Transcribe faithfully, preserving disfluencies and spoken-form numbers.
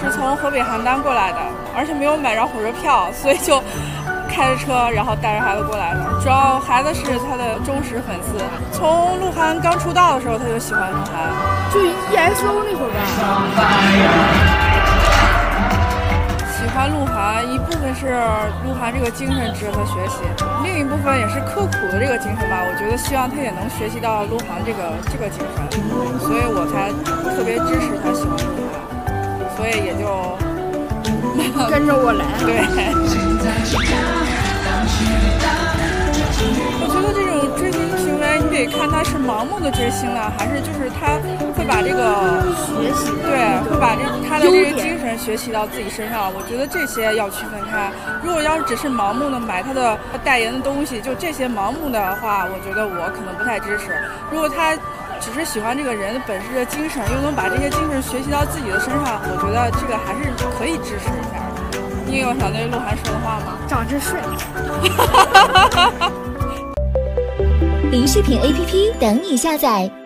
是从河北邯郸过来的，而且没有买着火车票，所以就开着车，然后带着孩子过来的。主要孩子是他的忠实粉丝，从鹿晗刚出道的时候他就喜欢鹿晗， 就 E X O 那会儿吧。 喜欢鹿晗一部分是鹿晗这个精神值得他学习，另一部分也是刻苦的这个精神吧。我觉得希望他也能学习到鹿晗这个这个精神，所以我才特别支持他喜欢鹿晗，所以也就跟着我来。 对。我觉得这种追星行为，你得看他是盲目的追星呢，还是就是他会把这个学习， 对，会把这他的这个精神学习到自己身上。我觉得这些要区分开。如果要是只是盲目的买他的代言的东西，就这些盲目的话，我觉得我可能不太支持。如果他只是喜欢这个人本身的精神，又能把这些精神学习到自己的身上，我觉得这个还是可以支持一下。你有想对鹿晗说的话吗？ 长真帅。 零视频 A P P 等你下载。